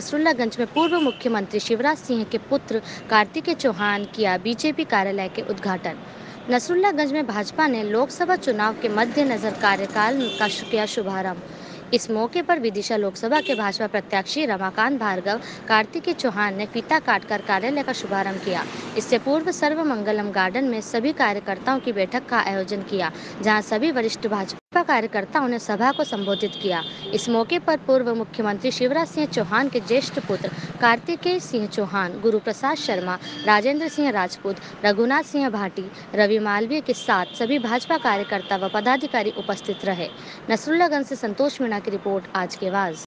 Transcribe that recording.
नसरुल्लागंज में पूर्व मुख्यमंत्री शिवराज सिंह के पुत्र कार्तिकेय चौहान किया बीजेपी कार्यालय के उद्घाटन। नसरुल्लागंज में भाजपा ने लोकसभा चुनाव के मद्देनजर कार्यकाल का किया शुभारंभ। इस मौके पर विदिशा लोकसभा के भाजपा प्रत्याशी रमाकांत भार्गव कार्तिकेय चौहान ने फीता काटकर कार्यालय का शुभारंभ किया। इससे पूर्व सर्वमंगलम गार्डन में सभी कार्यकर्ताओं की बैठक का आयोजन किया, जहां सभी वरिष्ठ भाजपा कार्यकर्ताओं ने सभा को संबोधित किया। इस मौके पर पूर्व मुख्यमंत्री शिवराज सिंह चौहान के ज्येष्ठ पुत्र कार्तिकेय सिंह चौहान, गुरु प्रसाद शर्मा, राजेंद्र सिंह राजपूत, रघुनाथ सिंह भाटी, रवि मालवीय के साथ सभी भाजपा कार्यकर्ता व पदाधिकारी उपस्थित रहे। नसरुल्लागंज से संतोष मीणा की रिपोर्ट, आज की आवाज।